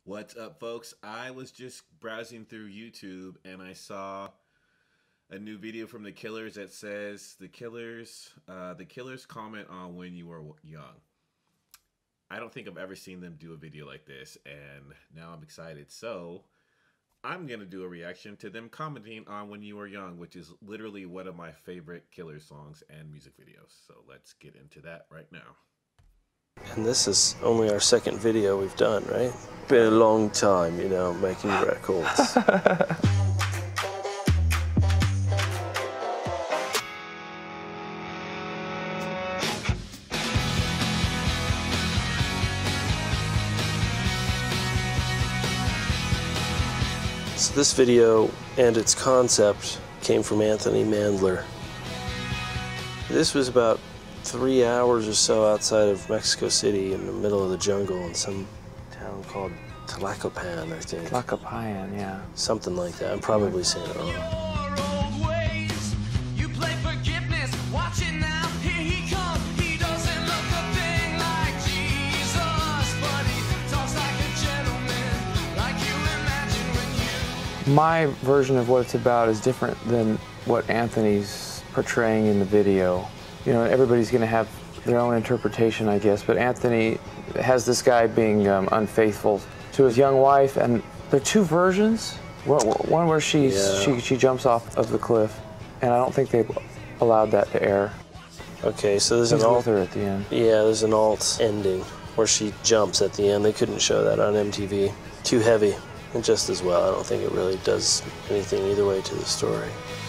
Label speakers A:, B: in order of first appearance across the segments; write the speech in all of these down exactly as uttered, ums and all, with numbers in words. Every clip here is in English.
A: What's up, folks? I was just browsing through YouTube and I saw a new video from The Killers that says The Killers, uh, The Killers comment on When You Were Young. I don't think I've ever seen them do a video like this, and now I'm excited. So I'm going to do a reaction to them commenting on When You Were Young, which is literally one of my favorite Killers songs and music videos. So let's get into that right now.
B: And this is only our second video we've done, right? Been a long time, you know, making records. So this video and its concept came from Anthony Mandler. This was about three hours or so outside of Mexico City in the middle of the jungle in some town called Tlacopan, I think.
C: Tlacopan, yeah.
B: Something like that. I'm probably saying it wrong.
C: My version of what it's about is different than what Anthony's portraying in the video. You know, everybody's going to have their own interpretation, I guess, but Anthony has this guy being um, unfaithful to his young wife, and there are two versions. One where she's, yeah. she, she jumps off of the cliff, and I don't think they've allowed that to air.
B: Okay, so there's
C: He's
B: an alt
C: with her at the end.
B: Yeah, there's an alt ending where she jumps at the end. They couldn't show that on M T V. Too heavy, and just as well. I don't think it really does anything either way to the story.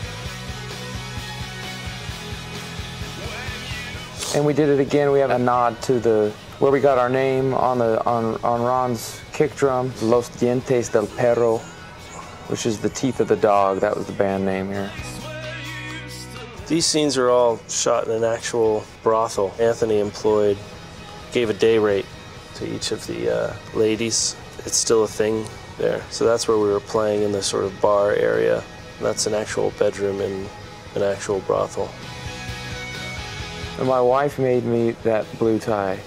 C: And we did it again. We have a nod to the where we got our name on the on on Ron's kick drum, Los Dientes del Perro, which is the teeth of the dog. That was the band name here.
B: These scenes are all shot in an actual brothel. Anthony employed, gave a day rate to each of the uh, ladies. It's still a thing there. So that's where we were playing, in the sort of bar area. And that's an actual bedroom in an actual brothel.
C: And my wife made me that blue tie.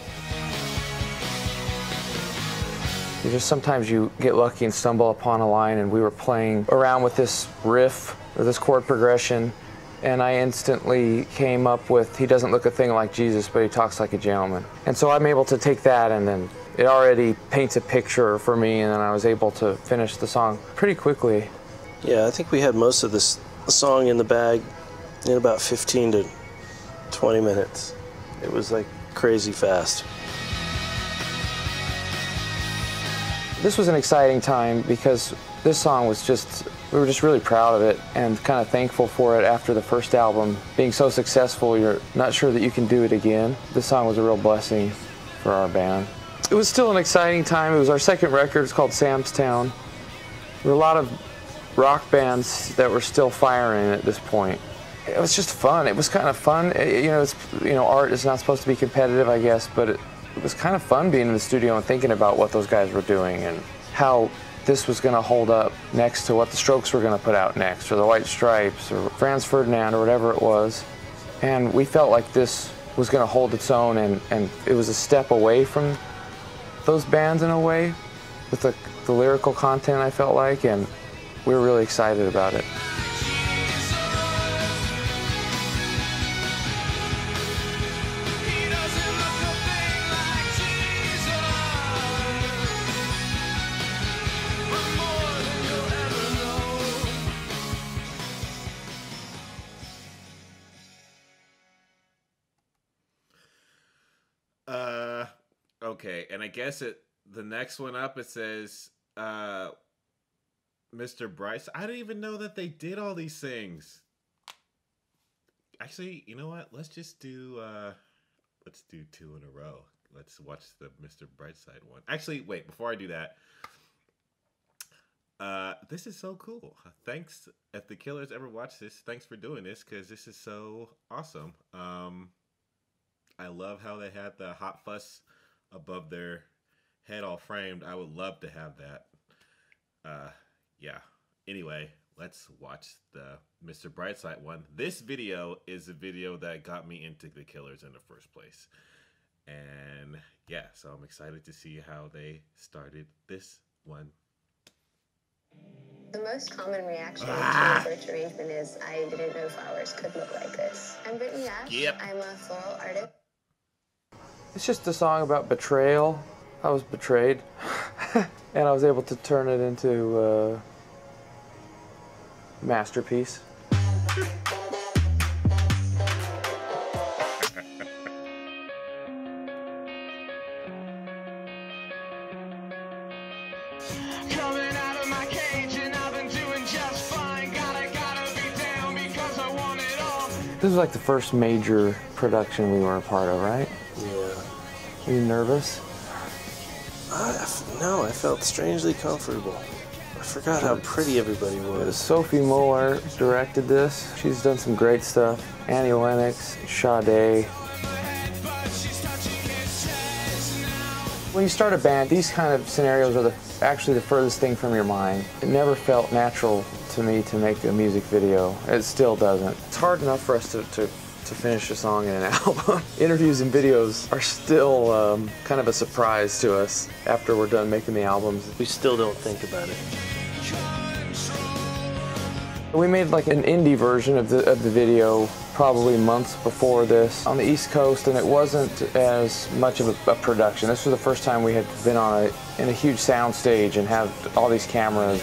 C: You just sometimes you get lucky and stumble upon a line, and we were playing around with this riff or this chord progression, and I instantly came up with, he doesn't look a thing like Jesus, but he talks like a gentleman. And so I'm able to take that, and then it already paints a picture for me, and then I was able to finish the song pretty quickly.
B: Yeah, I think we had most of this song in the bag in about fifteen to twenty minutes. It was like crazy fast.
C: This was an exciting time because this song was just, we were just really proud of it and kind of thankful for it after the first album being so successful. You're not sure that you can do it again. This song was a real blessing for our band. It was still an exciting time. It was our second record. It's called Sam's Town. There were a lot of rock bands that were still firing at this point. It was just fun. It was kind of fun. You know, it's, you know, art is not supposed to be competitive, I guess, but it, it was kind of fun being in the studio and thinking about what those guys were doing and how this was going to hold up next to what the Strokes were going to put out next, or the White Stripes, or Franz Ferdinand, or whatever it was. And we felt like this was going to hold its own, and, and it was a step away from those bands in a way, with the, the lyrical content, I felt like, and we were really excited about it.
A: Uh, okay, and I guess it the next one up, it says, uh, Mister Bryce. I didn't even know that they did all these things. Actually, you know what? Let's just do, uh, let's do two in a row. Let's watch the Mister Brightside one. Actually, wait, before I do that, uh, this is so cool. Thanks, if the Killers ever watch this, thanks for doing this, because this is so awesome. Um... I love how they had the Hot Fuss above their head all framed. I would love to have that. Uh, yeah. Anyway, let's watch the Mister Brightside one. This video is a video that got me into the Killers in the first place. And yeah, so I'm excited to see how they started this one.
D: The most common reaction
A: Ah.
D: to a birch arrangement is, I didn't know flowers could look like this. I'm Brittany Ash.
A: Yep.
D: I'm a floral artist.
C: It's just a song about betrayal. I was betrayed, and I was able to turn it into a masterpiece.
E: Coming out of my cage and I've been doing just fine. Gotta, gotta be down because I want it all.
C: This was like the first major production we were a part of, right?
B: Yeah.
C: Were you nervous?
B: I, I f- no, I felt strangely comfortable. I forgot how pretty everybody was.
C: Sophie Muller directed this. She's done some great stuff. Annie Lennox, Sade. When you start a band, these kind of scenarios are the, actually the furthest thing from your mind. It never felt natural to me to make a music video. It still doesn't. It's hard enough for us to, to, to finish a song in an album. Interviews and videos are still um, kind of a surprise to us after we're done making the albums.
B: We still don't think about it.
C: We made like an indie version of the, of the video probably months before this on the East Coast, and it wasn't as much of a, a production. This was the first time we had been on a, in a huge sound stage and had all these cameras.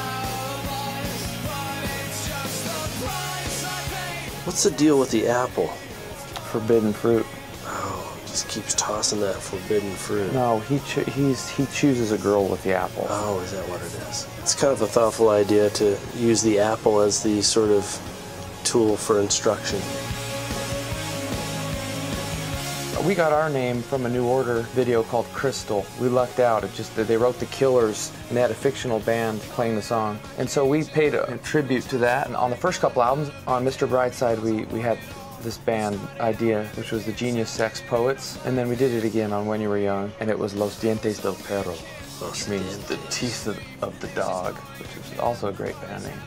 B: What's the deal with the apple?
C: Forbidden fruit.
B: Oh, just keeps tossing that forbidden fruit.
C: No, he cho he's he chooses a girl with the apple.
B: Oh, is that what it is? It's kind of a thoughtful idea to use the apple as the sort of tool for instruction.
C: We got our name from a New Order video called Crystal. We lucked out. It just they wrote The Killers and they had a fictional band playing the song. And so we paid a, a tribute to that. And on the first couple albums, on Mister Brightside, we, we had this band idea, which was the Genius Sex Poets. And then we did it again on When You Were Young, and it was Los Dientes del Perro, which means the teeth of, of the dog, which is also a great band name.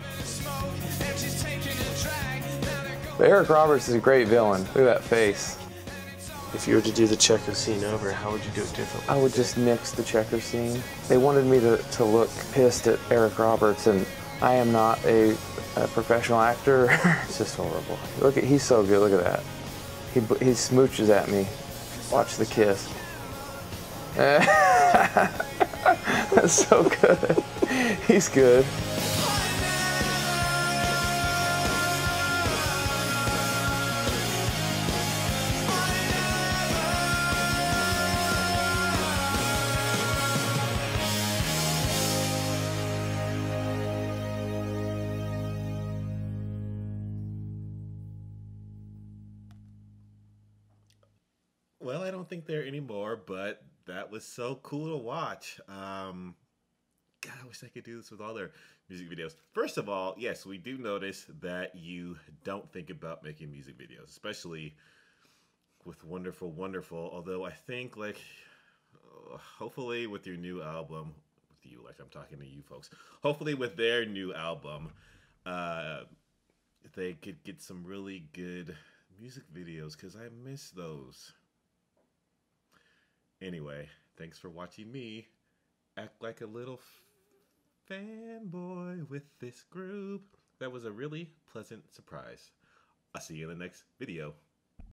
C: But Eric Roberts is a great villain. Look at that face.
B: If you were to do the Checo scene over, how would you do it differently?
C: I would just nix the checker scene. They wanted me to, to look pissed at Eric Roberts, and I am not a, a professional actor. It's just horrible. Look at, he's so good, look at that. He, he smooches at me. Watch the kiss. That's so good. He's good.
A: Well, I don't think there anymore, but that was so cool to watch. Um, God, I wish I could do this with all their music videos. First of all, yes, we do notice that you don't think about making music videos, especially with Wonderful Wonderful. Although I think, like, uh, hopefully with your new album, with you, like I'm talking to you folks, hopefully with their new album, uh, they could get some really good music videos, because I miss those. Anyway, thanks for watching me act like a little fanboy with this group. That was a really pleasant surprise. I'll see you in the next video.